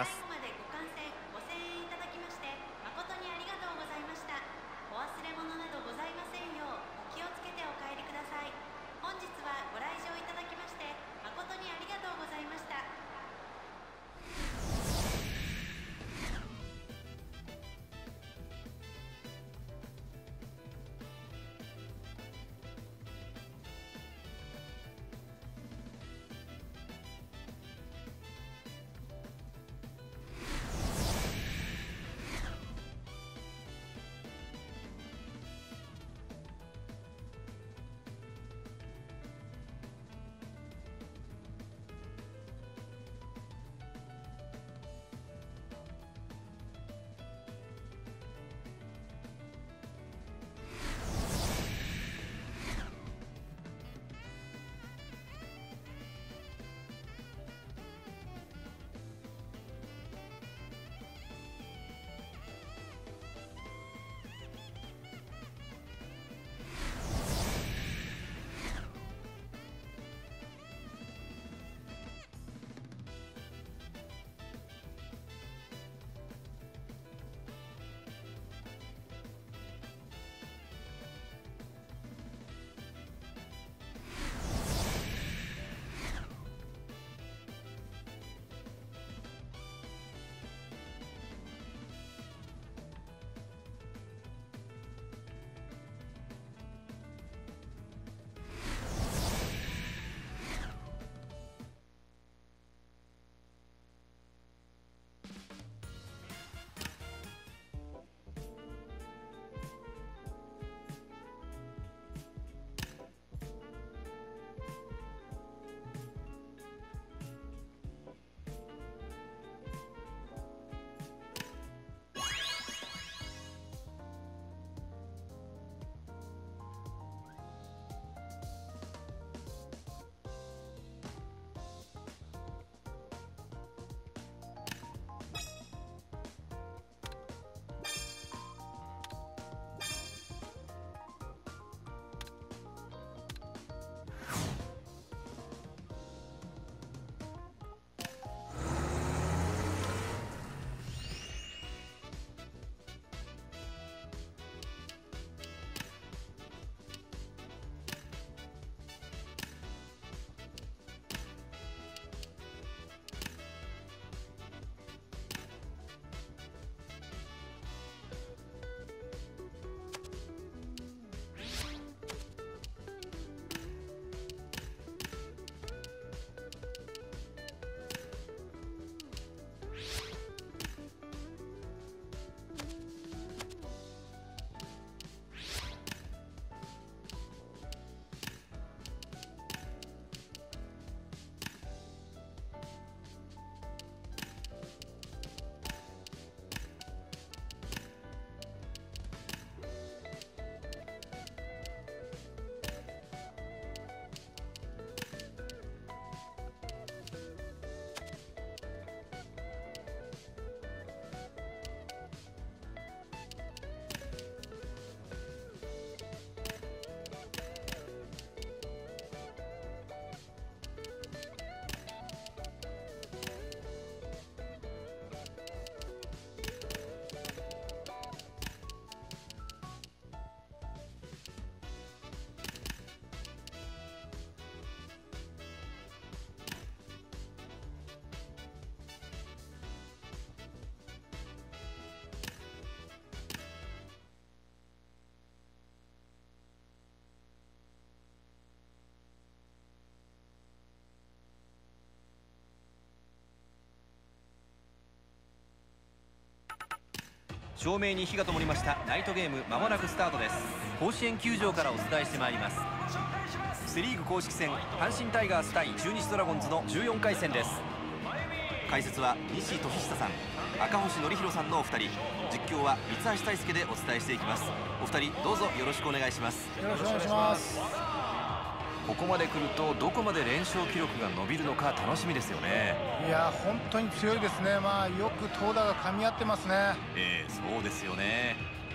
照明に火が灯りました。ナイトゲームまもなくスタートです。甲子園球場からお伝えしてまいります。セ・リーグ公式戦、阪神タイガース対中日ドラゴンズのじゅうよんかい戦です。解説は西俊久さん、赤星憲広さんのお二人、実況は三橋大輔でお伝えしていきます。お二人どうぞよろしくお願いします。 よろしくお願いします。 ここまで来るとどこまで連勝記録が伸びるのか楽しみですよね。 いや本当に強いですね。まあよく投打が噛み合ってますね。 ええ、そうですよね。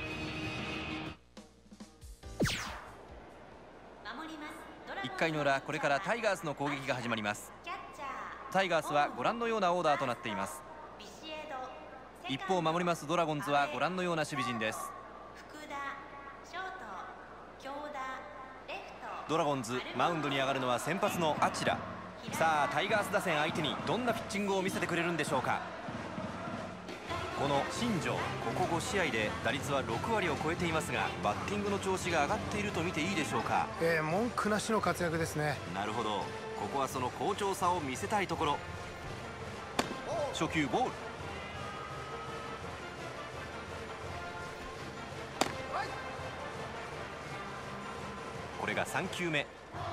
いっかいの裏、これからタイガースの攻撃が始まります。タイガースはご覧のようなオーダーとなっています。一方守りますドラゴンズはご覧のような守備陣です。ドラゴンズマウンドに上がるのは先発のアチラ。さあタイガース打線相手にどんなピッチングを見せてくれるんでしょうか。この新庄、ここごしあいで打率はろくわりを超えていますが、バッティングの調子が上がっていると見ていいでしょうか。 えー、文句なしの活躍ですね。 なるほど、ここはその好調さを見せたいところ。初球ボール。これがさんきゅうめ。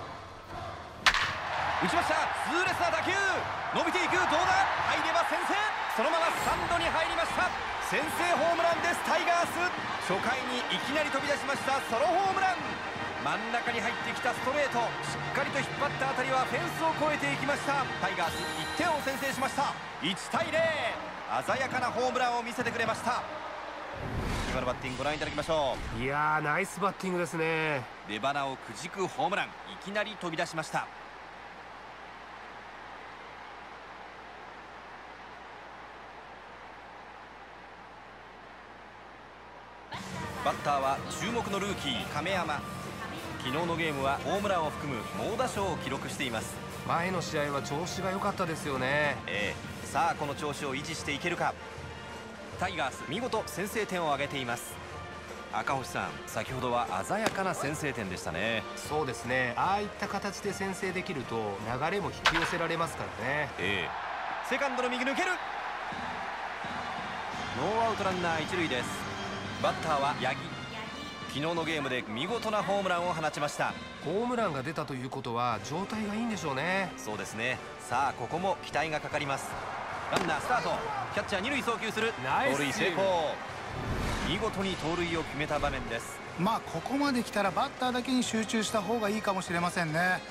打ちました。痛烈な打球、伸びていく。どうだ、入れば先制。そのままスタンドに入りました。先制ホームランです。タイガース初回にいきなり飛び出しましたソロホームラン。真ん中に入ってきたストレート、しっかりと引っ張った当たりはフェンスを越えていきました。タイガースいってんを先制しました。いちたいぜろ、鮮やかなホームランを見せてくれました。今のバッティングご覧いただきましょう。いやーナイスバッティングですね。 出鼻をくじくホームラン、いきなり飛び出しました。バッターは注目のルーキー亀山。昨日のゲームはホームランを含む猛打賞を記録しています。 前の試合は調子が良かったですよね。 ええ、さあこの調子を維持していけるか。タイガース見事先制点を挙げています。赤星さん、先ほどは鮮やかな先制点でしたね。 そうですね、ああいった形で先制できると流れも引き寄せられますからね。 ええ、セカンドの右抜ける。ノーアウトランナー一塁です。バッターは八木。昨日のゲームで見事なホームランを放ちました。 ホームランが出たということは状態がいいんでしょうね。 そうですね。さあここも期待がかかります。ランナースタート、キャッチャー二塁送球する。盗塁成功。見事に盗塁を決めた場面です。 まあここまで来たらバッターだけに集中した方がいいかもしれませんね。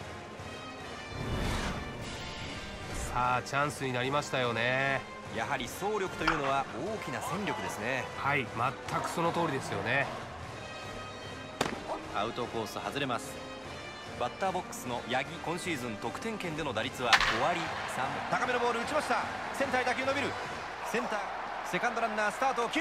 さあチャンスになりましたよね。 やはり走力というのは大きな戦力ですね。 はい、全くその通りですよね。 アウトコース外れます。バッターボックスの八木、今シーズン得点圏での打率はごわりさん。高めのボール打ちました。センターへ打球伸びる。センター、セカンドランナースタートを切る。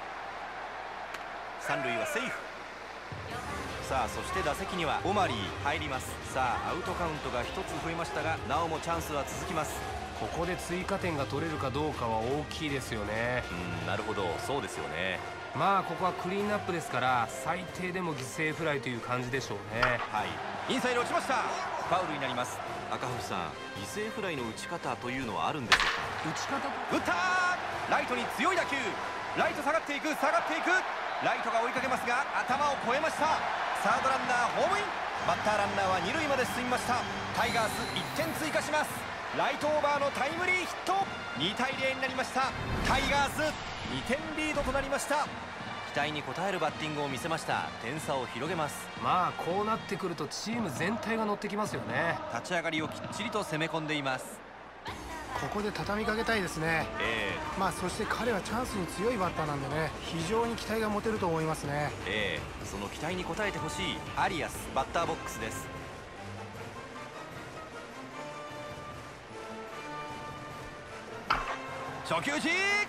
三塁はセーフ。さあそして打席にはオマリー入ります。さあアウトカウントがひとつ増えましたが、なおもチャンスは続きます。 ここで追加点が取れるかどうかは大きいですよね。 うん、なるほど、そうですよね。 まあここはクリーンアップですから最低でも犠牲フライという感じでしょうね。 はい、インサイド落ちました。ファウルになります。赤星さん、犠牲フライの打ち方というのはあるんでしょうか。 打ち方、 打ったー、ライトに強い打球。ライト下がっていく、下がっていく。ライトが追いかけますが頭を越えました。サードランナーホームイン。バッターランナーは二塁まで進みました。タイガースいってん追加します。ライトオーバーのタイムリーヒット。にたいぜろになりました。タイガースにてんリードとなりました。期待に応えるバッティングを見せました。点差を広げます。 まあこうなってくるとチーム全体が乗ってきますよね。 立ち上がりをきっちりと攻め込んでいます。 ここで畳みかけたいですね。 えー、 まあそして彼はチャンスに強いバッターなんでね、非常に期待が持てると思いますね。 えー、その期待に応えてほしいアリアス、バッターボックスです。初球打ち。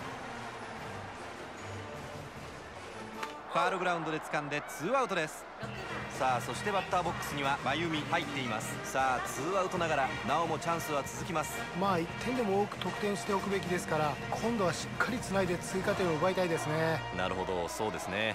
ファールグラウンドで掴んでツーアウトです。さあそしてバッターボックスには真由美入っています。さあツーアウトながらなおもチャンスは続きます。 まあいってんでも多く得点しておくべきですから、今度はしっかりつないで追加点を奪いたいですね。 なるほど、そうですね。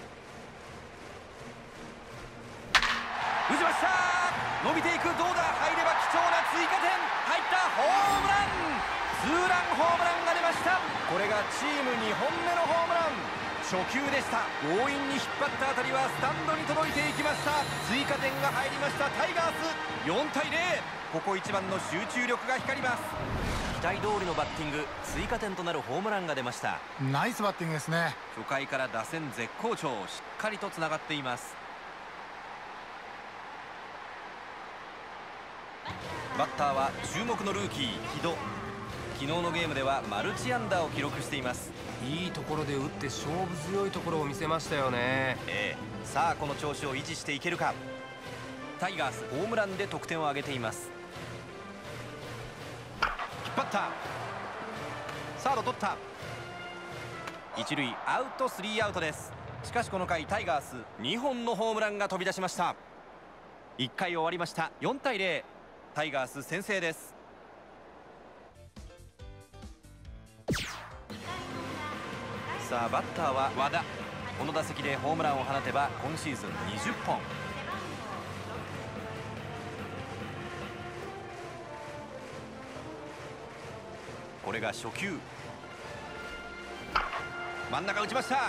打ちました。伸びていく。どうだ、入れば貴重な追加点。入った。ホームラン。ツーランホームランが出ました。 これがチームにほんめのホームラン。初球でした。強引に引っ張った当たりはスタンドに届いていきました。追加点が入りましたタイガース。よんたいゼロ。ここ一番の集中力が光ります。期待通りのバッティング、追加点となるホームランが出ました。 ナイスバッティングですね。 初回から打線絶好調、しっかりとつながっています。バッターは注目のルーキー木戸。昨日のゲームではマルチ安打を記録しています。 いいところで打って勝負強いところを見せましたよね。 ええ、さあこの調子を維持していけるか。タイガースホームランで得点を挙げています。引っ張った、サード取った、一塁アウト、スリーアウトです。しかしこの回タイガースにほんのホームランが飛び出しました。いっかい終わりました。よんたいゼロ、タイガース先制です。さあバッターは和田。この打席でホームランを放てば今シーズンにじゅっぽん。これが初球、真ん中打ちました。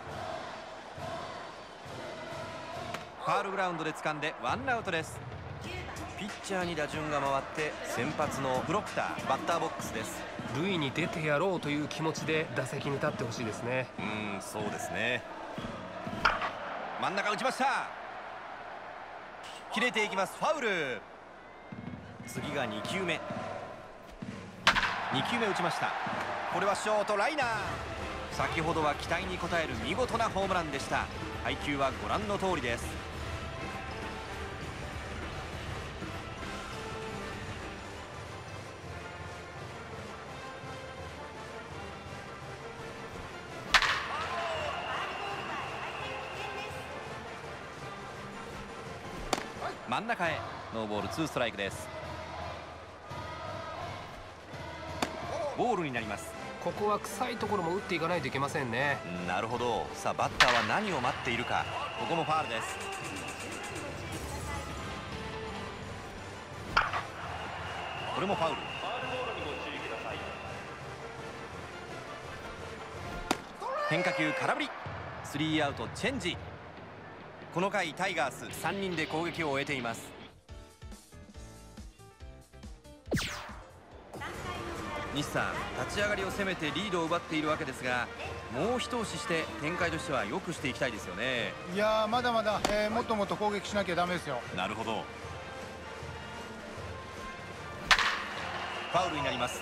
ファールグラウンドで掴んでワンアウトです。ピッチャーに打順が回って先発のプロクターバッターボックスです。 塁に出てやろうという気持ちで打席に立ってほしいですね。 うーん、そうですね。真ん中打ちました。切れていきます。ファウル。次がにきゅうめ、にきゅうめ打ちました。これはショートライナー。先ほどは期待に応える見事なホームランでした。配球はご覧の通りです。真ん中へ、ノーボールツーストライクです。ボールになります。 ここは臭いところも打っていかないといけませんね。 なるほど。さあバッターは何を待っているか。ここもファウルです。これもファウル。変化球空振り。スリーアウトチェンジ。この回タイガースさんにんで攻撃を終えています。西さん、立ち上がりを攻めてリードを奪っているわけですが、もう一押しして展開としては良くしていきたいですよね。 いやーまだまだ、えー、もっともっと攻撃しなきゃダメですよ。 なるほど。ファウルになります。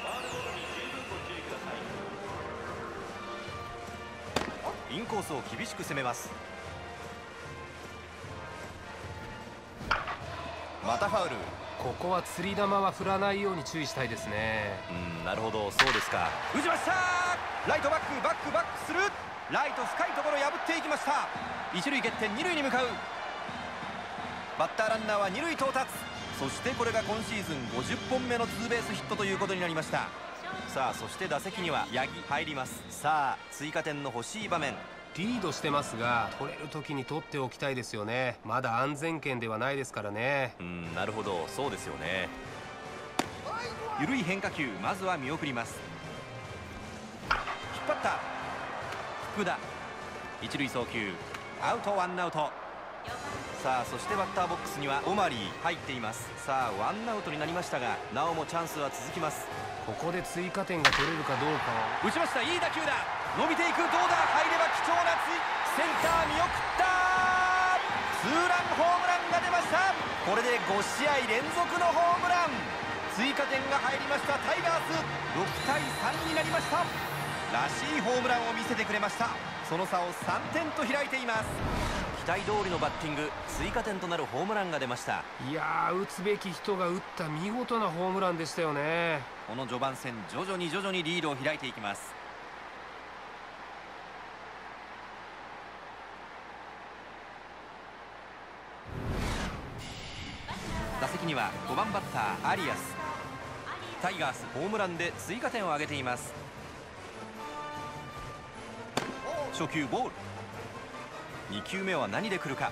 インコースを厳しく攻めます。またファウル。 ここは釣り球は振らないように注意したいですね。 うん、なるほど、そうですか。打ちました。ライトバックバックバックする。ライト深いところ破っていきました。一塁蹴って二塁に向かう。バッターランナーは二塁到達。そしてこれが今シーズンごじゅっぽんめのツーベースヒットということになりました。さあそして打席には八木入ります。さあ追加点の欲しい場面。 リードしてますが、取れる時に取っておきたいですよね。まだ安全圏ではないですからね。 うん、なるほど、そうですよね。緩い変化球、まずは見送ります。引っ張った福田、一塁送球、アウト、ワンアウト。さあそしてバッターボックスにはオマリー入っています。さあワンアウトになりましたが、なおもチャンスは続きます。 ここで追加点が取れるかどうかを。 打ちました。いい打球だ。伸びていく。どうだ。入れば貴重なセンター見送った。ツーランホームランが出ました。これでごしあい連続のホームラン。追加点が入りましたタイガース。ろくたいさんになりました。らしいホームランを見せてくれました。その差をさんてんと開いています。期待通りのバッティング、追加点となるホームランが出ました。 いやー、打つべき人が打った見事なホームランでしたよね。 この序盤戦、徐々に徐々にリードを開いていきます。打席にはごばんバッターアリアス。タイガースホームランで追加点を挙げています。初球ボール。にきゅうめは何で来るか。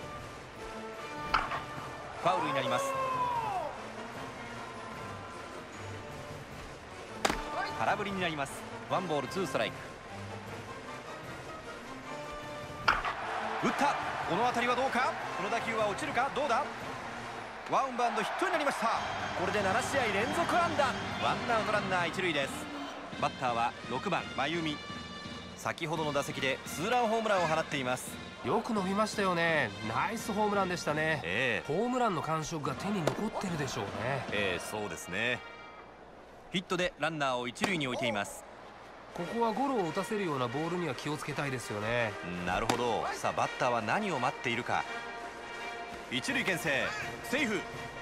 ファウルになります。 空振りになります。ワンボールツーストライク。打った。この当たりはどうか。この打球は落ちるか。どうだ。ワンバウンドヒットになりました。これでななしあい連続安打。ワンアウトランナー一塁です。バッターはろくばん真由美。先ほどの打席でツーランホームランを放っています。 よく伸びましたよね。ナイスホームランでしたね。 ええ、 ホームランの感触が手に残ってるでしょうね。 ええ、そうですね。ヒットでランナーを一塁に置いています。 ここはゴロを打たせるようなボールには気をつけたいですよね。 なるほど。さあバッターは何を待っているか。一塁牽制セーフ。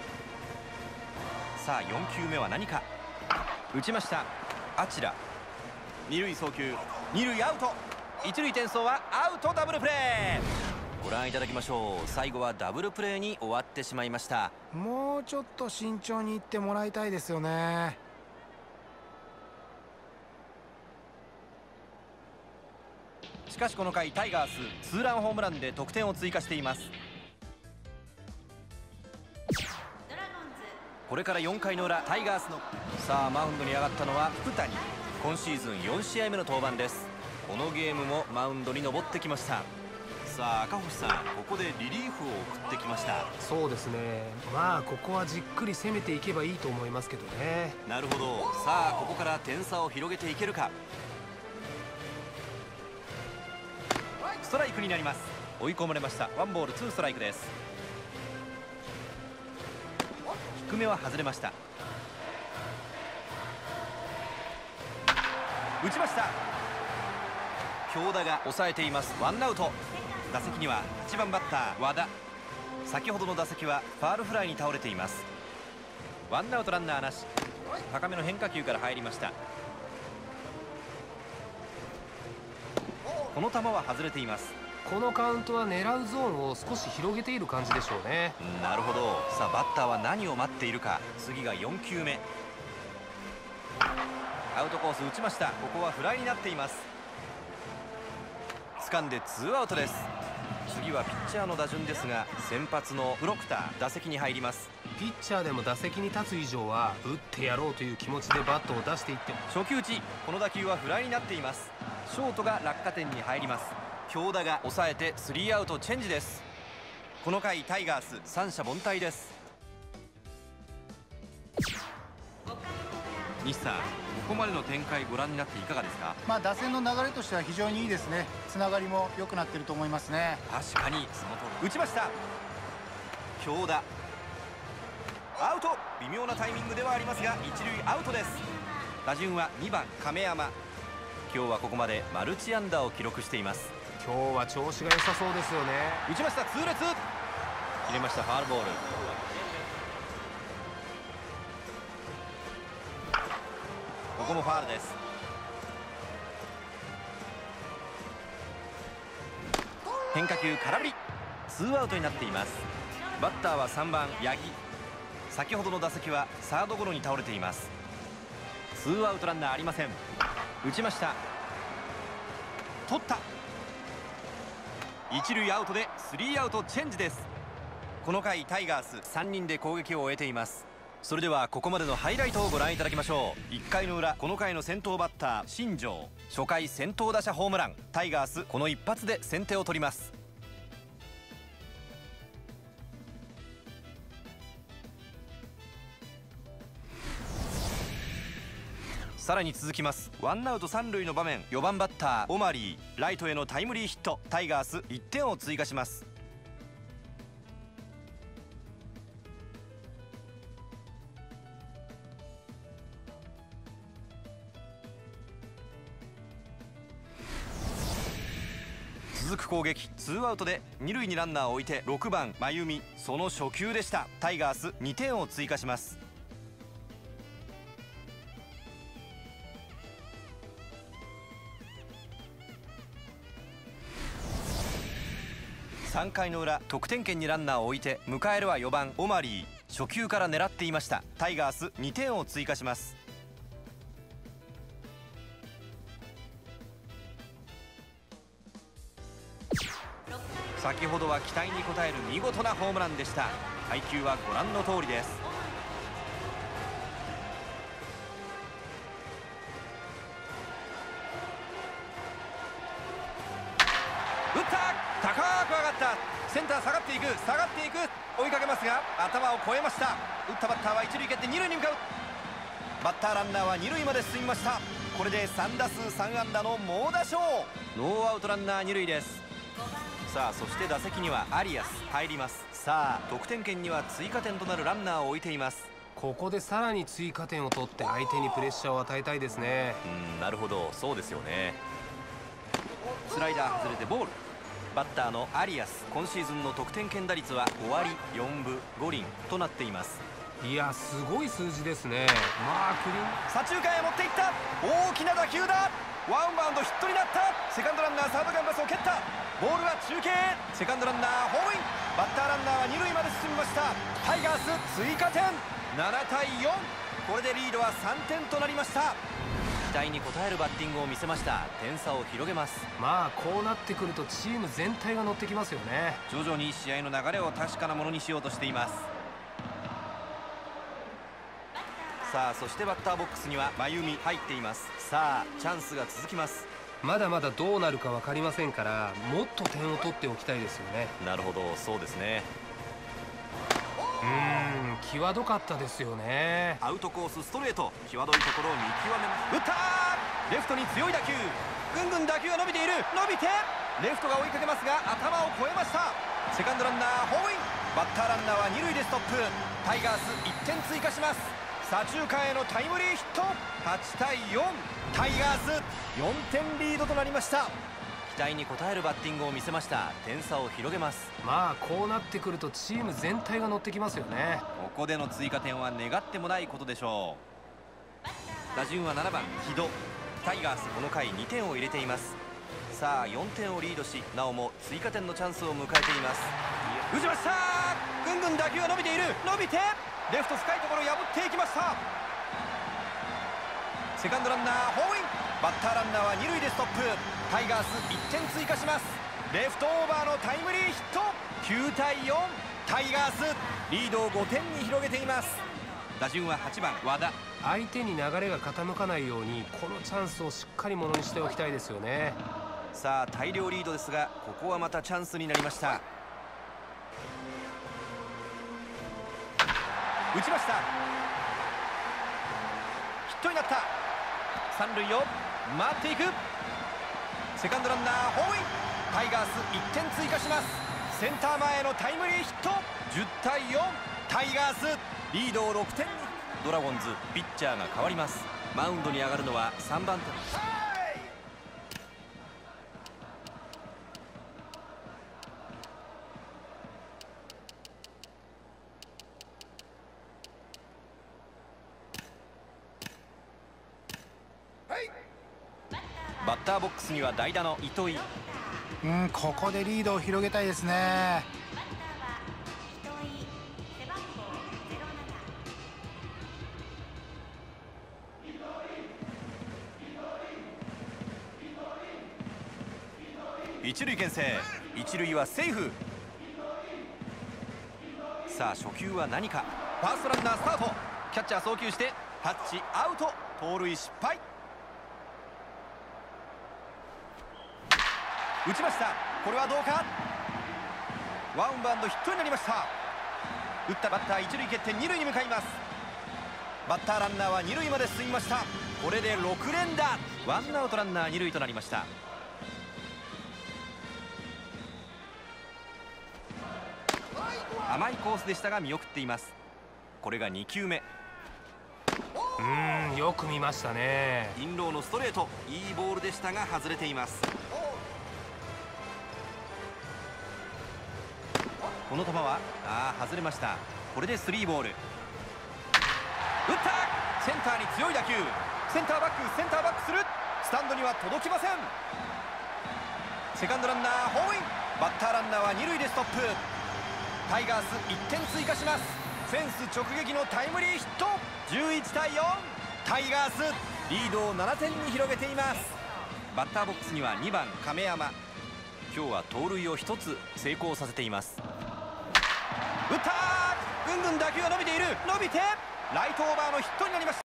さあよんきゅうめは何か。打ちました。あちら。二塁送球。二塁アウト。一塁転送はアウト。ダブルプレー。ご覧いただきましょう。最後はダブルプレーに終わってしまいました。 もうちょっと慎重にいってもらいたいですよね。 しかしこの回タイガースツーランホームランで得点を追加しています。これからよんかいの裏、タイガースのさあマウンドに上がったのは福谷。今シーズンよんしあいめの登板です。このゲームもマウンドに登ってきました。さあ赤星さん、ここでリリーフを送ってきました。 そうですね。まあここはじっくり攻めていけばいいと思いますけどね。 なるほど。さあここから点差を広げていけるか。ストライクになります。追い込まれました。ワンボールツーストライクです。低めは外れました。打ちました。京田が抑えています。ワンアウト。打席にははちばんバッター和田。先ほどの打席はファールフライに倒れています。ワンアウトランナーなし。高めの変化球から入りました。この球は外れています。 このカウントは狙うゾーンを少し広げている感じでしょうね。 なるほど。さあバッターは何を待っているか。次がよんきゅうめ。アウトコース打ちました。ここはフライになっています。掴んでツーアウトです。次はピッチャーの打順ですが、先発のプロクター打席に入ります。 ピッチャーでも打席に立つ以上は打ってやろうという気持ちでバットを出していっても、 初球打ち。この打球はフライになっています。ショートが落下点に入ります。京田が抑えてスリーアウトチェンジです。この回タイガース三者凡退です。西さん、ここまでの展開ご覧になっていかがですか。 まあ打線の流れとしては非常にいいですね。つながりも良くなっていると思いますね。 確かにその通り。打ちました。京田アウト。微妙なタイミングではありますが一塁アウトです。打順はにばん亀山。今日はここまでマルチ安打を記録しています。 今日は調子が良さそうですよね。 打ちました。痛烈。入れました。ファウルボール。ここもファウルです。変化球空振り。ツーアウトになっています。バッターはさんばん八木。先ほどの打席はサードゴロに倒れています。ツーアウトランナーありません。打ちました。取った。一塁アウトでスリーアウトチェンジです。この回タイガースさんにんで攻撃を終えています。それではここまでのハイライトをご覧いただきましょう。いっかいの裏、この回の先頭バッター新庄。初回先頭打者ホームラン。タイガースこの一発で先手を取ります。さらに続きます。ワンアウト三塁の場面、よばんバッターオマリー。ライトへのタイムリーヒット。タイガースいってんを追加します。続く攻撃、ツーアウトで二塁にランナーを置いてろくばん真由美。その初球でした。タイガースにてんを追加します。さんかいの裏、得点圏にランナーを置いて迎えるはよばんオマリー。初球から狙っていました。タイガースにてんを追加します。先ほどは期待に応える見事なホームランでした。配球はご覧の通りです。 センター下がっていく下がっていく追いかけますが頭を越えました。打ったバッターは一塁蹴って二塁に向かう。バッターランナーは二塁まで進みました。これでさんだすうさんあんだの猛打賞。ノーアウトランナー二塁です。さあそして打席にはアリアス入ります。さあ得点圏には追加点となるランナーを置いています。 ここでさらに追加点を取って相手にプレッシャーを与えたいですね。 うん、なるほど、そうですよね。スライダー外れてボール。バッターのアリアス、今シーズンの得点圏打率はごわりよんぶごりんとなっています。 いやすごい数字ですね。まあクリーン左中間へ持っていった。大きな打球だ。ワンバウンドヒットになった。セカンドランナーサードキャンバスを蹴った。ボールは中継。セカンドランナーホームイン。バッターランナーは二塁まで進みました。タイガース追加点ななたいよん。これでリードはさんてんとなりました。期待に応えるバッティングを見せました。点差を広げます。 まあこうなってくるとチーム全体が乗ってきますよね。 徐々に試合の流れを確かなものにしようとしています。さあそしてバッターボックスには真由美入っています。さあチャンスが続きます。 まだまだどうなるか分かりませんからもっと点を取っておきたいですよね。 なるほど、そうですね。 うーん際どかったですよね。 アウトコースストレート、際どいところを見極めます。打ったー。レフトに強い打球。ぐんぐん打球が伸びている。伸びてレフトが追いかけますが頭を越えました。セカンドランナーホームイン。バッターランナーは二塁でストップ。タイガースいってん追加します。左中間へのタイムリーヒット。はちたいよん。タイガースよんてんリードとなりました。期待に応えるバッティングを見せました。点差を広げます。 まあこうなってくるとチーム全体が乗ってきますよね。 ここでの追加点は願ってもないことでしょう。打順はななばん木戸。タイガースこの回にてんを入れています。さあよんてんをリードしなおも追加点のチャンスを迎えています。打ちました。ぐんぐん打球が伸びている。伸びてレフト深いところを破っていきました。セカンドランナーホームイン。バッターランナーは二塁でストップ。タイガースいってん追加します。レフトオーバーのタイムリーヒット。きゅうたいよん。タイガースリードをごてんに広げています。打順ははちばん和田。 相手に流れが傾かないようにこのチャンスをしっかりものにしておきたいですよね。 さあ大量リードですがここはまたチャンスになりました。打ちました。ヒットになった。三塁を回っていく。セカンドランナーホームイン。タイガースいってん追加します。センター前へのタイムリーヒット。じゅったいよん。タイガースリードをろくてんに。ドラゴンズピッチャーが変わります。マウンドに上がるのはさんばん手。バッターボックスには代打の糸井。 うん、ここでリードを広げたいですね。 一塁牽制。一塁はセーフ。さあ初球は何か。ファーストランナースタート。キャッチャー送球してタッチアウト。盗塁失敗。打ちました。これはどうか。ワンバウンドヒットになりました。打ったバッター一塁蹴って二塁に向かいます。バッターランナーは二塁まで進みました。これでろくれんだ。ワンアウトランナー二塁となりました。甘いコースでしたが見送っています。これがにきゅうめ。 うーんよく見ましたね。 インローのストレート。いいボールでしたが外れています。この球はあー外れました。これでスリーボール。打ったセンターに強い打球。センターバックセンターバックする。スタンドには届きません。セカンドランナーホームイン。バッターランナーは二塁でストップ。タイガースいってん追加します。フェンス直撃のタイムリーヒット。じゅういちたいよん。タイガースリードをななてんに広げています。バッターボックスにはにばん亀山。今日は盗塁をひとつ成功させています。打ったー。ぐんぐん打球が伸びている。伸びてライトオーバーのヒットになりました。